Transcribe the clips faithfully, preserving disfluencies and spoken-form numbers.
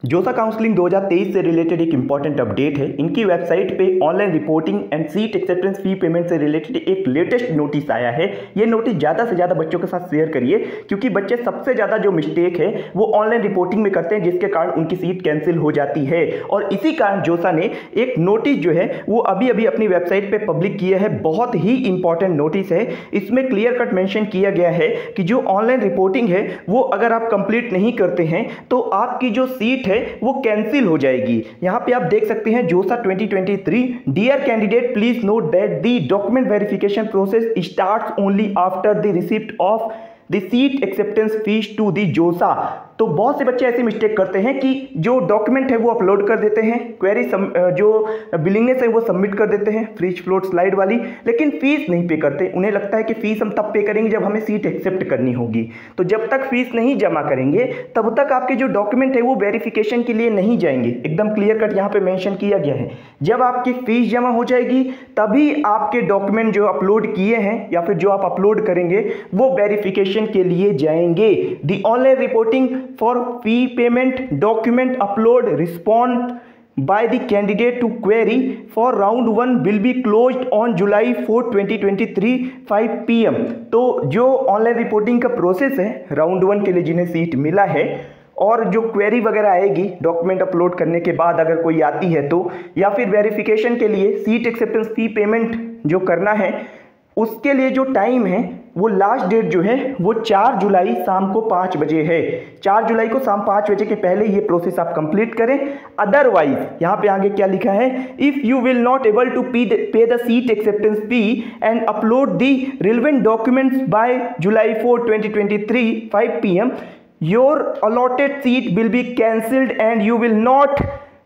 जोसा काउंसलिंग दो हज़ार तेईस से रिलेटेड एक इंपॉर्टेंट अपडेट है। इनकी वेबसाइट पे online reporting and seat acceptance fee payment से रिलेटेड एक लेटेस्ट नोटिस आया है। ये नोटिस ज़्यादा से ज़्यादा बच्चों के साथ शेयर करिए, क्योंकि बच्चे सबसे ज़्यादा जो मिस्टेक है वो ऑनलाइन रिपोर्टिंग में करते हैं, जिसके कारण उनकी सीट कैंसिल हो जाती है। और इसी कारण जोसा ने एक नोटिस जो है वो अभी अभी अपनी वेबसाइट पर पब्लिक किया है। बहुत ही इंपॉर्टेंट नोटिस है। इसमें क्लियर कट मैंशन किया गया है कि जो ऑनलाइन रिपोर्टिंग है वो अगर आप कंप्लीट नहीं करते हैं तो आपकी जो सीट वो कैंसिल हो जाएगी। यहां पे आप देख सकते हैं JoSAA twenty twenty three, dear candidate please note that the document verification process starts only after the receipt of the seat acceptance fees to the JoSAA. तो बहुत से बच्चे ऐसी मिस्टेक करते हैं कि जो डॉक्यूमेंट है वो अपलोड कर देते हैं, क्वेरी जो बिलिंगनेस है वो सबमिट कर देते हैं, फ्रीज फ्लोट स्लाइड वाली, लेकिन फीस नहीं पे करते। उन्हें लगता है कि फीस हम तब पे करेंगे जब हमें सीट एक्सेप्ट करनी होगी। तो जब तक फीस नहीं जमा करेंगे तब तक आपके जो डॉक्यूमेंट है वो वेरिफिकेशन के लिए नहीं जाएंगे। एकदम क्लियर कट यहाँ पे मेंशन किया गया है। जब आपकी फीस जमा हो जाएगी तभी आपके डॉक्यूमेंट जो अपलोड किए हैं या फिर जो आप अपलोड करेंगे वो वेरिफिकेशन के लिए जाएंगे। The online reporting for fee payment document upload respond by the candidate to query for round one will be closed on July fourth twenty twenty-three five p m तो जो ऑनलाइन रिपोर्टिंग का process है round one के लिए जिन्हें seat मिला है और जो क्वेरी वगैरह आएगी डॉक्यूमेंट अपलोड करने के बाद अगर कोई आती है तो, या फिर वेरिफिकेशन के लिए सीट एक्सेप्टेंस फी पेमेंट जो करना है उसके लिए जो टाइम है वो लास्ट डेट जो है वो चार जुलाई शाम को पाँच बजे है। चार जुलाई को शाम पाँच बजे के पहले ये प्रोसेस आप कंप्लीट करें। अदरवाइज यहाँ पे आगे क्या लिखा है, if you will not able to pay the seat acceptance fee and upload the relevant documents by July fourth twenty twenty three five p m your allotted seat will be cancelled and you will not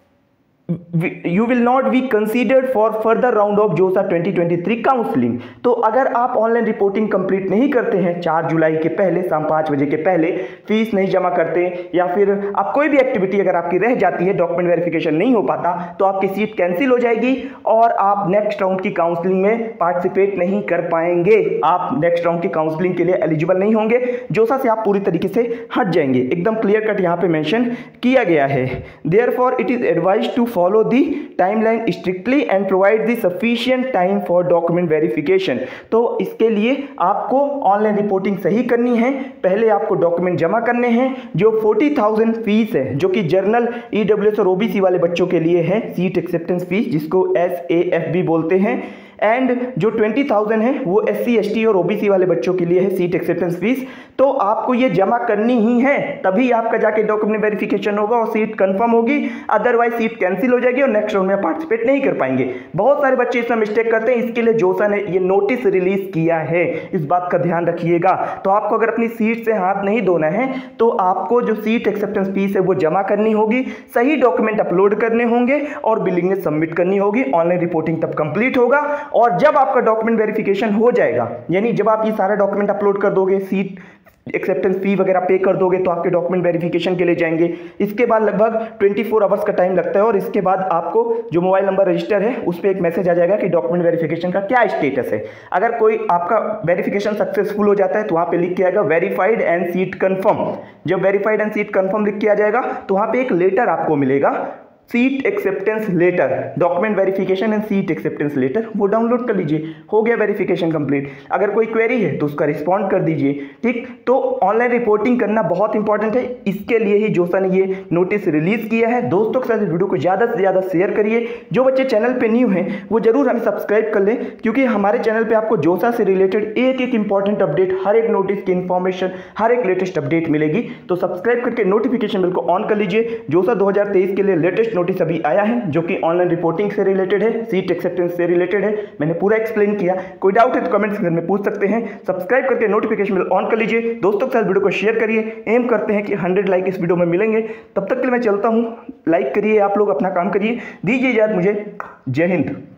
you will not be considered for further round of JoSAA twenty twenty three counselling. तो अगर आप online reporting complete नहीं करते हैं चार जुलाई के पहले शाम पाँच बजे के पहले, फीस नहीं जमा करते या फिर आप कोई भी एक्टिविटी अगर आपकी रह जाती है, डॉक्यूमेंट वेरिफिकेशन नहीं हो पाता, तो आपकी सीट कैंसिल हो जाएगी और आप नेक्स्ट राउंड की काउंसलिंग में पार्टिसिपेट नहीं कर पाएंगे। आप नेक्स्ट राउंड की काउंसलिंग के लिए एलिजिबल नहीं होंगे। जोसा से आप पूरी तरीके से हट जाएंगे। एकदम क्लियर कट यहाँ पे मेंशन किया गया है। Therefore it is advised to follow the timeline strictly and provide the sufficient time for document verification। तो इसके लिए आपको ऑनलाइन रिपोर्टिंग सही करनी है। पहले आपको डॉक्यूमेंट जमा करने हैं। जो चालीस हज़ार फीस है जो कि जर्नल ईडब्ल्यूएस और ओबीसी वाले बच्चों के लिए है, सीट एक्सेप्टेंस फीस जिसको एस ए एफ भी बोलते हैं, एंड जो बीस हज़ार है वो एस सी एस टी और ओबीसी वाले बच्चों के लिए है सीट एक्सेप्टेंस फीस। तो आपको ये जमा करनी ही है, तभी आपका जाके डॉक्यूमेंट वेरिफिकेशन होगा और सीट कंफर्म होगी। अदरवाइज सीट कैंसिल हो जाएगी और नेक्स्ट राउंड में पार्टिसिपेट नहीं कर पाएंगे। बहुत सारे बच्चे इसमें मिस्टेक करते हैं, इसके लिए जोसा ने ये नोटिस रिलीज किया है। इस बात का ध्यान रखिएगा। तो आपको अगर अपनी सीट से हाथ नहीं धोना है तो आपको जो सीट एक्सेप्टेंस फीस है वो जमा करनी होगी, सही डॉक्यूमेंट अपलोड करने होंगे और बिलिंग में सबमिट करनी होगी। ऑनलाइन रिपोर्टिंग तब कंप्लीट होगा और जब आपका डॉक्यूमेंट वेरिफिकेशन हो जाएगा, यानी जब आप ये सारा डॉक्यूमेंट अपलोड कर दोगे, सीट एक्सेप्टेंस फी वगैरह पे कर दोगे, तो आपके डॉक्यूमेंट वेरिफिकेशन के लिए जाएंगे। इसके बाद लगभग चौबीस आवर्स का टाइम लगता है और इसके बाद आपको जो मोबाइल नंबर रजिस्टर है उस पर एक मैसेज आ जाएगा कि डॉक्यूमेंट वेरिफिकेशन का क्या स्टेटस है। अगर कोई आपका वेरिफिकेशन सक्सेसफुल हो जाता है तो वहाँ पे लिख के आएगा वेरीफाइड एंड सीट कंफर्म। जब वेरीफाइड एंड सीट कंफर्म लिख के आ जाएगा तो वहाँ पे एक लेटर आपको मिलेगा, seat acceptance letter, document verification and seat acceptance letter, वो डाउनलोड कर लीजिए। हो गया वेरिफिकेशन कंप्लीट। अगर कोई क्वेरी है तो उसका रिस्पॉन्ड कर दीजिए। ठीक, तो ऑनलाइन रिपोर्टिंग करना बहुत इंपॉर्टेंट है। इसके लिए ही जोसा ने ये नोटिस रिलीज किया है। दोस्तों के साथ इस वीडियो को ज़्यादा से ज़्यादा शेयर करिए। जो बच्चे चैनल पर न्यू हैं वो जरूर हमें सब्सक्राइब कर लें, क्योंकि हमारे चैनल पर आपको जोसा से रिलेटेड एक एक इंपॉर्टेंट अपडेट, हर एक नोटिस की इंफॉर्मेशन, हर एक लेटेस्ट अपडेट मिलेगी। तो सब्सक्राइब करके नोटिफिकेशन बिल को ऑन कर लीजिए। जोसा दो हज़ार तेईस के लिए लेटेस्ट नोटिस अभी आया है जो कि ऑनलाइन रिपोर्टिंग से रिलेटेड है, सीट एक्सेप्टेंस से रिलेटेड है। मैंने पूरा एक्सप्लेन किया। कोई डाउट है तो कमेंट्स में पूछ सकते हैं। सब्सक्राइब करके नोटिफिकेशन बेल ऑन कर लीजिए। दोस्तों के साथ वीडियो को शेयर करिए। एम करते हैं कि सौ लाइक इस वीडियो में मिलेंगे। तब तक के लिए मैं चलता हूं। लाइक करिए, आप लोग अपना काम करिए। दीजिए इजाजत मुझे। जय हिंद।